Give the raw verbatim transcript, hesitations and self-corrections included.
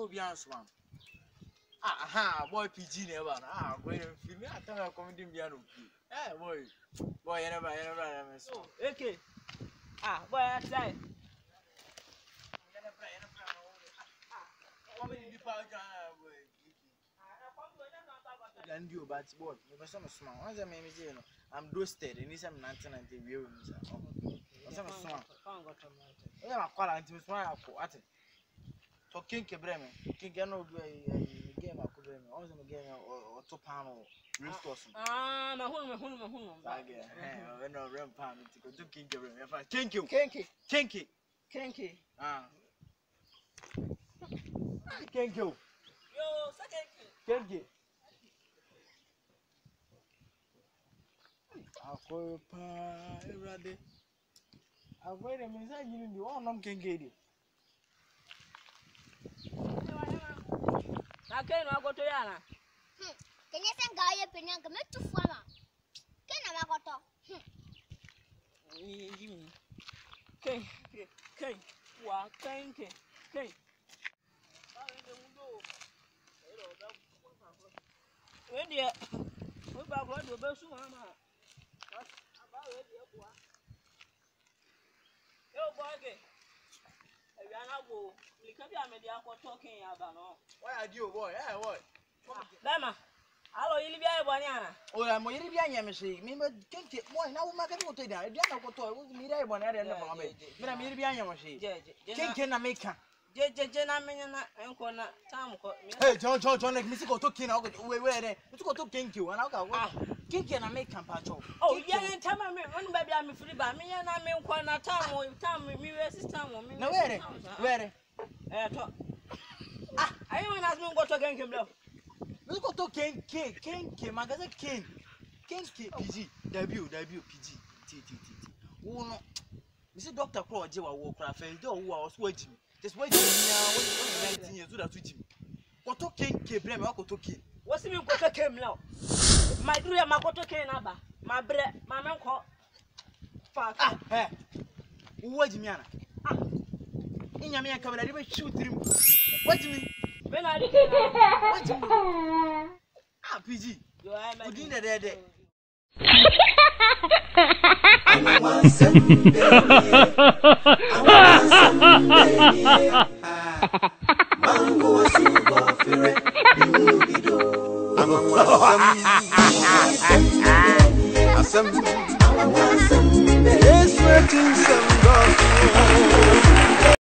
will be answered. Aha, boy, P G never. Ah, wait a minute. I thought I was coming to be a eh, boy. Boy, you never, you never, okay. Ah, boy, I say. And you, but boy, you must have small. Once I made me, I'm roasted, and it's a nineteen ninety view. I'm small. I'm a quality smile at it. Talking Bremen, King Gano game of Bremen, also a game or two pound or ah, my home, my home, my home. I get no rampant to go to King Bremen. Thank you, Kinky, Kinky, Kinky. ah, thank you, Yo, second. Kinky. I'll call you, Pa, ready. I'll wait a minute. I give you all. I'm Kinky. I can't go to Yana. Can you send Guy a penny and come to Fama? Can I go to? King, King, what King, King. When dear, what about what will be soon? Yo, boy, talking about no. Why are you, boy? Eh, what? Bema, hello, you be a banana. Oh, I'm really being a machine. Remember, can't it? Boy, now we're going to die. I don't know what was me there when I didn't know. But I'm really being a machine. Can't I make her? Jenna, and Corner, Tom. Hey, John, John, John, like Mister Talking out where they go to thank you and I'll go. Can't I make Campacho? Oh, yeah, and tell me, one baby, I'm free by me and I mean, Corner Tom or Tom, me, resist Tom. No, where? Where? Ah, I don't ask me what to get him. Let's go to King, King, King, King, Magazine King, King, P G, debut, debut, P G, T T T. Oh, no. Mister Doctor Crow, Jewa Warcraft, and do who I was waiting. Just waiting now, nineteen years old at Twitch. What to King, King, Marco to King. What's the mean? What to came now? My dear Makoto Kenaba, my bread, my uncle. Ah, eh. What do you mean? Ah, in your man, come and shoot him. What do you mean? When I what do you mean? Ah, P G, you are my dinner there. I want some baby. I want some baby. Mango super fire. You do. I want some baby. I want some baby.